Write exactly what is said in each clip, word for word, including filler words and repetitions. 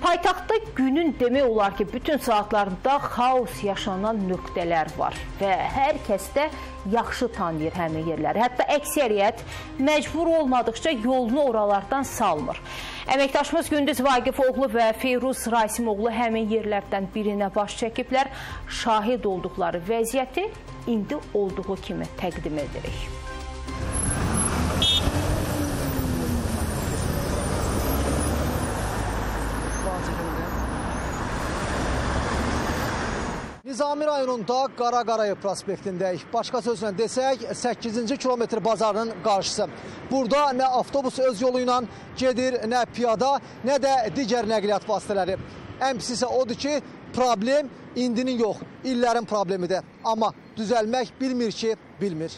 Paytaxtda günün demək olar ki, bütün saatlarında xaos yaşanan nöqtələr var və hər kəs də yaxşı tanıyır həmin yerləri. Hətta əksəriyyət məcbur olmadıqca yolunu oralardan salmır. Əməkdaşımız Gündüz Vaqifoğlu və Feyruz Rasimoğlu həmin yerlərdən birinə baş çəkiblər. Şahid olduqları vəziyyəti indi olduğu kimi təqdim edirik. Nizami rayonunda Qaraqarayev prospektindəyik. Başqa sözlə desək, səkkizinci kilometr bazarının qarşısı. Burada nə avtobus öz yolu ilə gedir, nə piyada, nə də digər nəqliyyat vasitələri. Ən pis isə odur ki, problem indinin yox, illərin problemidir. Amma düzəlmək bilmir ki, bilmir.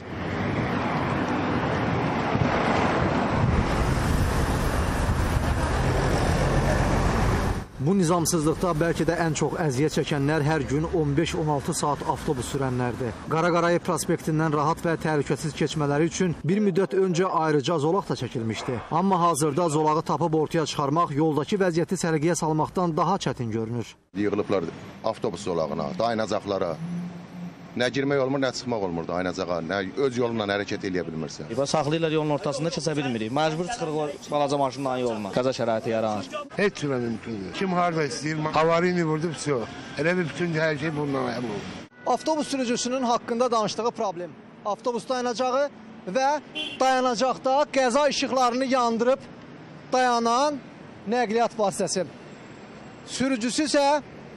Bu nizamsızlıqda bəlkə də ən çox əziyyət çəkənlər hər gün on beş on altı saat avtobus sürənlərdir. Qaraqarayev prospektindən rahat və təhlükəsiz keçmələri üçün bir müddət öncə ayrıca zolaq da çəkilmişdi. Amma hazırda zolağı tapıb ortaya çıxarmaq yoldakı vəziyyəti səliqəyə salmaqdan daha çətin görünür. Yığılıblar avtobus zolağına, dayanacaqlara. Nə girmək olmur, nə çıxmaq olmur dayanacağa, nə öz yolundan hərəkət edə bilmirsən. Saxlayırlar yolun ortasında keçə bilmirik. Məcbur çıxırıq balaca maşınla yoluna. Qəza şəraiti yaranır. Heç cürə mümkündür. Kim harada istəyir, havarini vurdu, pisi o. Elə bir bütün hər şey bundan əmin olur. Avtobus sürücüsünün haqqında danışdığı problem. Avtobus dayanacağı və dayanacaqda qəza işıqlarını yandırıb dayanan nəqliyyat vasitəsi. Sürücüsü isə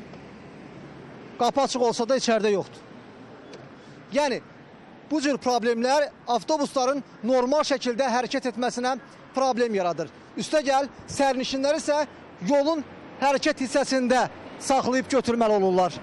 qapı açıq olsa da içəridə yoxdur. Yəni, bu cür problemlər avtobusların normal şəkildə hərəkət etməsinə problem yaradır. Üstəgəl, sərnişinlər isə yolun hərəkət hissəsində saxlayıb götürməli olurlar.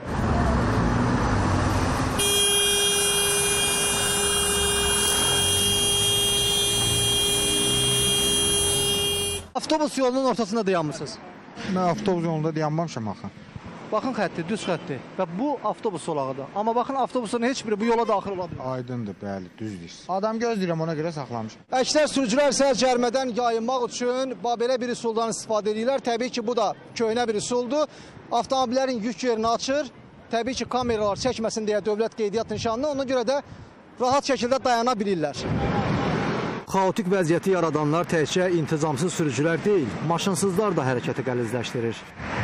Avtobus yolunun ortasında dayanmışsınız. Mən avtobus yolunda dayanmamışam axı. Baxın xətti, düz xətti və bu avtobus solağıdır. Amma baxın, avtobusların heç biri bu yola daxil ola bilər. Aydındır, bəli, düzdür. Adam gözləyirəm, ona görə saxlamışam. Əksər sürücülər isə cərimədən yayınmaq üçün belə bir üsuldan istifadə edirlər. Təbii ki, bu da köhnə bir üsuldur. Avtomobillərin yük yerini açır. Təbii ki, kameralar çəkməsin deyə dövlət qeydiyyat nişanlı. Ona görə də rahat şəkildə dayana bilirlər. Xaotik vəziyyəti yaradanlar təkcə intizamsız sürücülər deyil, maşınsızlar da hərəkəti qəlizləşdirir.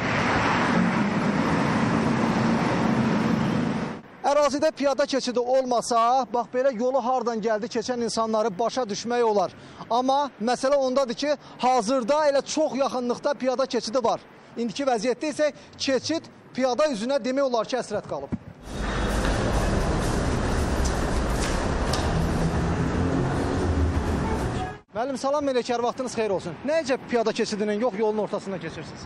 Ərazidə piyada keçidi olmasa, bax belə yolu hardan gəldi keçən insanları başa düşmək olar. Amma məsələ ondadır ki, hazırda elə çox yaxınlıqda piyada keçidi var. İndiki vəziyyətdə isə keçid piyada üzünə demək olar ki, əsrət qalıb. Müəllim, salam Meləkər, vaxtınız xeyir olsun. Nəyəcə piyada keçidinin yox, yolun ortasında keçirsiniz?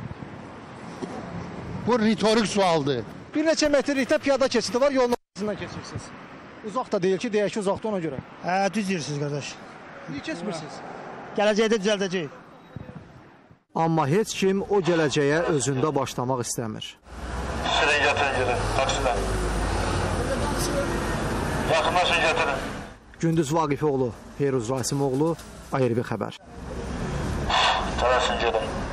Bu ritorik sualdır. Bir neçə metrlikdə piyada keçidi var, yolun ortasından keçirsiniz. Uzaq da deyil ki, deyək ki, uzaqda ona görə. Hə, düz deyirsiniz, qardaş. Niyə keçmirsiniz? Gələcəkdə düzəldəcəyik. Amma heç kim o gələcəyə özündə başlamaq istəmir. Sizin gətirin gedin, taksidən. Yaxınlaşın gətirin. Gündüz Vaqifoğlu, Feyruz Rasimoğlu, A R B xəbər. Tələsin gedin.